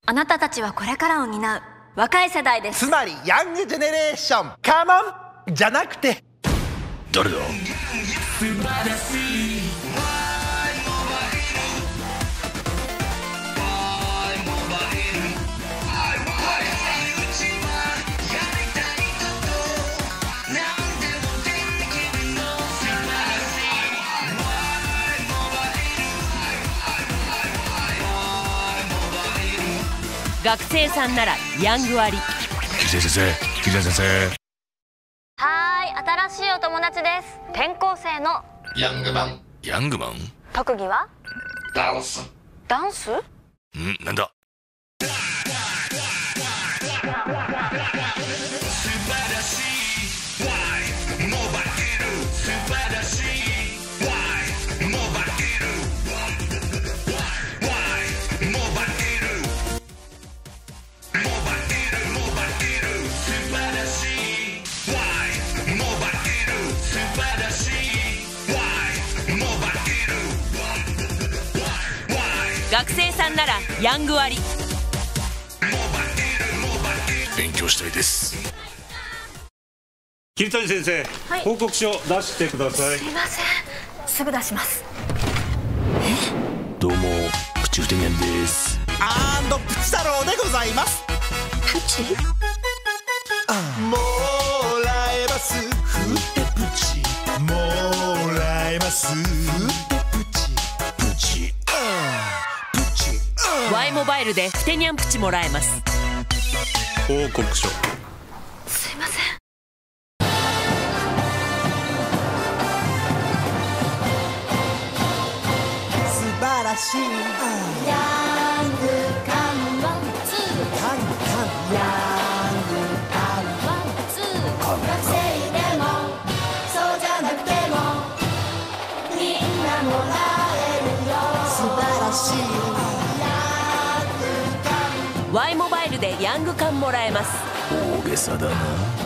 あなたたちはこれからを担う若い世代です。 つまりヤングジェネレーション。カモンじゃなくて誰だ？ 学生さんならヤング割。 桐沢先生、桐沢先生。 はーい、新しいお友達です。転校生のヤングマン。ヤングマン？ 特技はダンス。 ダンス？ なんだ？ 学生さんならヤング割。 勉強したいです。 桐谷先生、 はい、 報告書出してください。 すいません、すぐ出します。 どうもプチフテニャンです。 プチ太郎でございます。 プチ？ もらえますふってプチ。もらえますふってプチ。プチプチ。 Y モバイルでフテニャンプチもらえます。 報告書。 すいません。 素晴らしい。 ヤングカンワンツー。 カンカン。 ヤングカンワンツー。学生でもそうじゃなくてもみんなもらえるよ。 素晴らしい。 Y モバイルでヤング缶もらえます。 大げさだな。